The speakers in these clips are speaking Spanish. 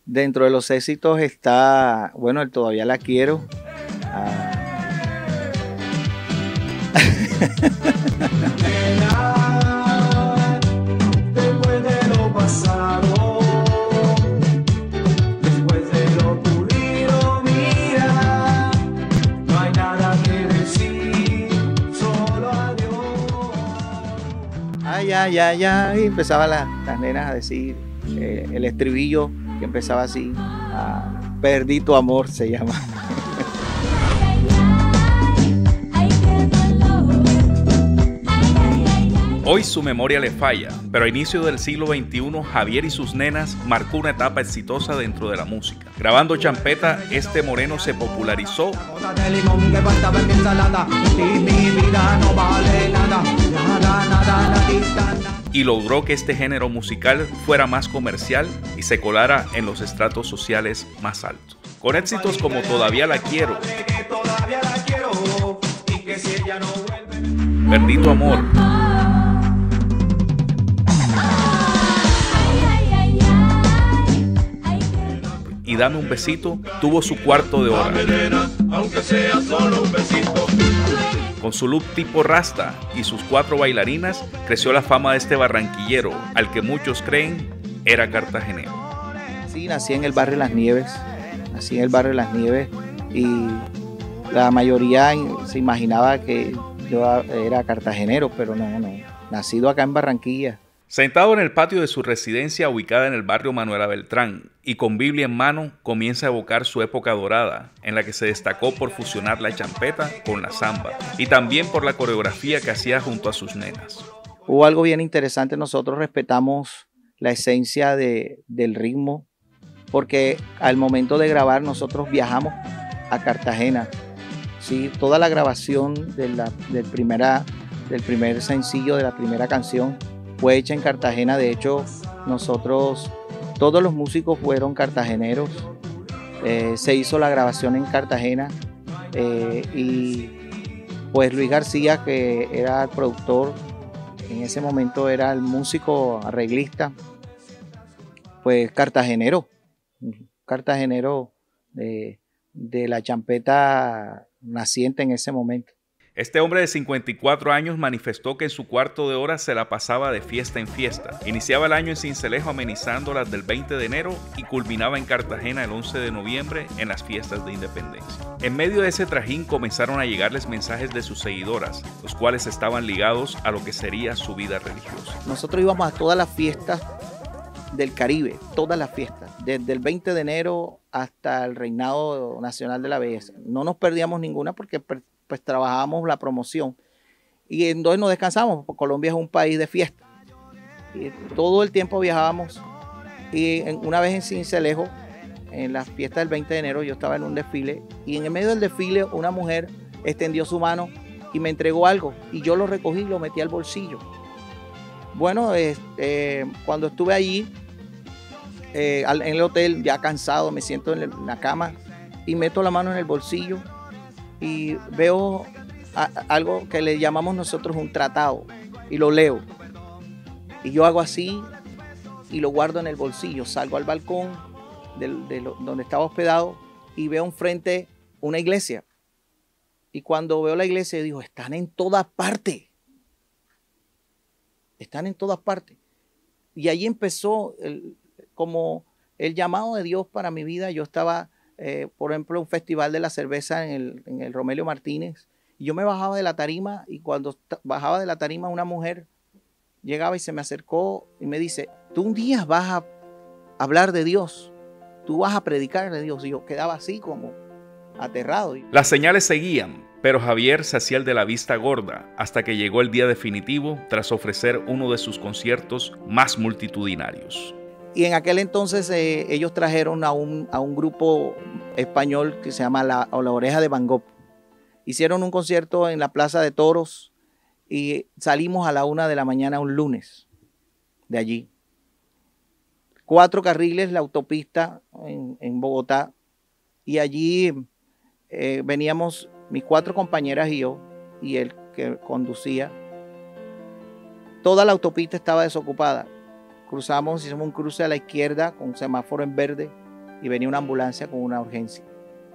Dentro de los éxitos está, bueno, el Todavía la quiero. Ah, Después de lo pasado, después de lo ocurrido, mira, no hay nada que decir, solo adiós. ay, ay, ay, ay, empezaba las nenas a decir el estribillo que empezaba así, perdí tu amor se llama. Hoy su memoria le falla, pero a inicio del siglo XXI, Javier y sus nenas marcó una etapa exitosa dentro de la música. Grabando champeta, este moreno se popularizó Gota de limón que faltaba en mi ensalada, y mi vida no vale nada, nada, nada, nadita, nada. y logró que este género musical fuera más comercial y se colara en los estratos sociales más altos. Con éxitos como Todavía la quiero, Que todavía la quiero, y que si ella no vuelve. Perdí tu amor y Dame un besito, tuvo su cuarto de hora. Aunque sea solo un besito. Con su look tipo rasta y sus 4 bailarinas, creció la fama de este barranquillero, al que muchos creen era cartagenero. Sí, nací en el barrio Las Nieves, nací en el barrio Las Nieves y la mayoría se imaginaba que yo era cartagenero, pero no, nacido acá en Barranquilla. Sentado en el patio de su residencia ubicada en el barrio Manuela Beltrán y con Biblia en mano, comienza a evocar su época dorada, en la que se destacó por fusionar la champeta con la samba y también por la coreografía que hacía junto a sus nenas. Hubo algo bien interesante, nosotros respetamos la esencia del ritmo, porque al momento de grabar nosotros viajamos a Cartagena. Sí, toda la grabación del primer sencillo, de la primera canción, fue hecha en Cartagena. De hecho, nosotros, todos los músicos fueron cartageneros. Se hizo la grabación en Cartagena y pues Luis García, que era el productor, en ese momento era el músico arreglista, pues cartagenero de la champeta naciente en ese momento. Este hombre de 54 años manifestó que en su cuarto de hora se la pasaba de fiesta en fiesta. Iniciaba el año en Sincelejo amenizando las del 20 de enero y culminaba en Cartagena el 11 de noviembre en las fiestas de Independencia. En medio de ese trajín comenzaron a llegarles mensajes de sus seguidoras, los cuales estaban ligados a lo que sería su vida religiosa. Nosotros íbamos a todas las fiestas del Caribe, todas las fiestas, desde el 20 de enero hasta el Reinado Nacional de la Belleza. No nos perdíamos ninguna porque pues trabajábamos la promoción y entonces no descansamos, porque Colombia es un país de fiesta. Y todo el tiempo viajábamos y una vez en Sincelejo, en las fiestas del 20 de enero, yo estaba en un desfile y en el medio del desfile una mujer extendió su mano y me entregó algo y yo lo recogí y lo metí al bolsillo. Bueno, cuando estuve allí en el hotel, ya cansado, me siento en la cama y meto la mano en el bolsillo y veo algo que le llamamos nosotros un tratado y lo leo. Y yo hago así y lo guardo en el bolsillo. Salgo al balcón donde estaba hospedado y veo enfrente una iglesia. Y cuando veo la iglesia digo, están en todas partes. Están en todas partes. Y allí empezó como el llamado de Dios para mi vida. Yo estaba, por ejemplo, en un festival de la cerveza en el Romelio Martínez. Y yo me bajaba de la tarima y cuando bajaba de la tarima una mujer llegaba y se me acercó y me dice, tú un día vas a hablar de Dios, tú vas a predicar de Dios. Y yo quedaba así como aterrado. Las señales seguían, pero Javier se hacía el de la vista gorda hasta que llegó el día definitivo tras ofrecer uno de sus conciertos más multitudinarios. Y en aquel entonces ellos trajeron a un grupo español que se llama la Oreja de Van Gogh. Hicieron un concierto en la Plaza de Toros y salimos a la 1 de la mañana un lunes de allí. 4 carriles la autopista en Bogotá y allí veníamos mis 4 compañeras y yo y el que conducía. Toda la autopista estaba desocupada. Cruzamos, hicimos un cruce a la izquierda con un semáforo en verde y venía una ambulancia con una urgencia.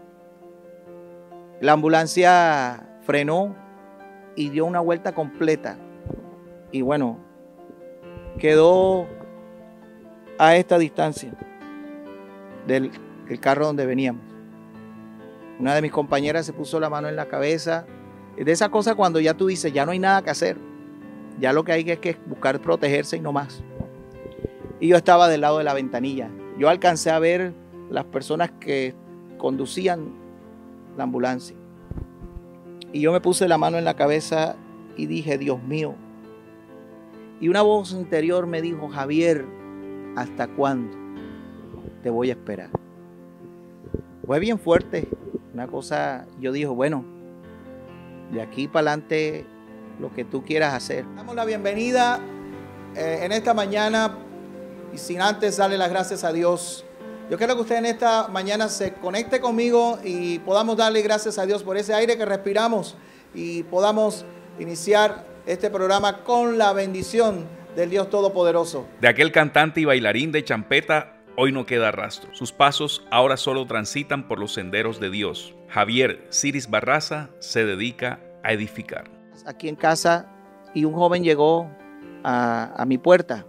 La ambulancia frenó y dio una vuelta completa. Y bueno, quedó a esta distancia del carro donde veníamos. Una de mis compañeras se puso la mano en la cabeza. De esa cosa cuando ya tú dices, ya no hay nada que hacer. Ya lo que hay es que buscar protegerse y no más. Y yo estaba del lado de la ventanilla. Yo alcancé a ver las personas que conducían la ambulancia. Y yo me puse la mano en la cabeza y dije, Dios mío. Y una voz interior me dijo, Javier, ¿hasta cuándo te voy a esperar? Fue bien fuerte. Una cosa, yo dije, bueno, de aquí para adelante lo que tú quieras hacer. Damos la bienvenida en esta mañana y sin antes darle las gracias a Dios. Yo quiero que usted en esta mañana se conecte conmigo y podamos darle gracias a Dios por ese aire que respiramos y podamos iniciar este programa con la bendición del Dios Todopoderoso. De aquel cantante y bailarín de champeta, hoy no queda rastro. Sus pasos ahora solo transitan por los senderos de Dios. Javier Ciris Barraza se dedica a edificar. Aquí en casa y un joven llegó a mi puerta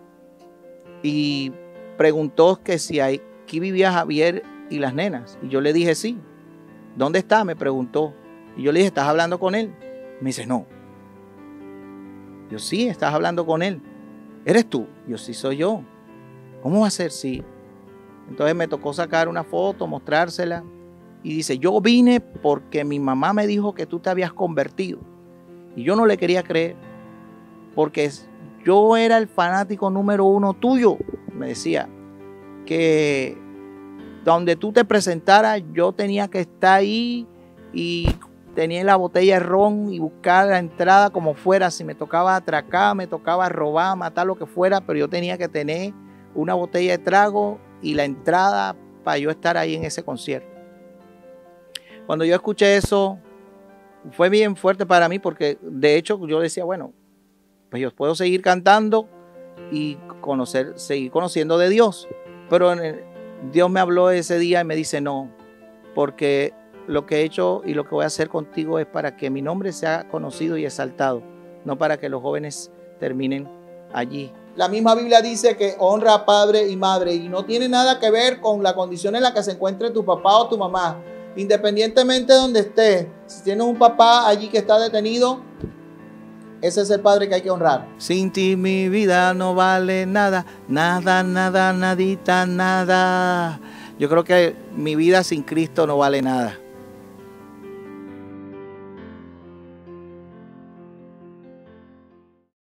y preguntó que si aquí vivía Javier y las nenas. Y yo le dije sí. ¿Dónde está? Me preguntó. Y yo le dije, ¿estás hablando con él? Me dice, no. Yo sí, estás hablando con él. ¿Eres tú? Yo sí, soy yo. ¿Cómo va a ser? Sí. Entonces me tocó sacar una foto, mostrársela. Y dice, yo vine porque mi mamá me dijo que tú te habías convertido. Y yo no le quería creer. Porque yo era el fanático número 1 tuyo. Me decía que donde tú te presentaras, yo tenía que estar ahí y tenía la botella de ron y buscar la entrada como fuera. Si me tocaba atracar, me tocaba robar, matar, lo que fuera, pero yo tenía que tener una botella de trago y la entrada para yo estar ahí en ese concierto. Cuando yo escuché eso, fue bien fuerte para mí porque de hecho yo decía, bueno, pues yo puedo seguir cantando y seguir conociendo de Dios. Pero Dios me habló ese día y me dice, no, porque lo que he hecho y lo que voy a hacer contigo es para que mi nombre sea conocido y exaltado, no para que los jóvenes terminen allí. La misma Biblia dice que honra a padre y madre y no tiene nada que ver con la condición en la que se encuentre tu papá o tu mamá. Independientemente de donde esté, si tienes un papá allí que está detenido, ese es el padre que hay que honrar. Sin ti mi vida no vale nada, nada, nada, nadita, nada. Yo creo que mi vida sin Cristo no vale nada.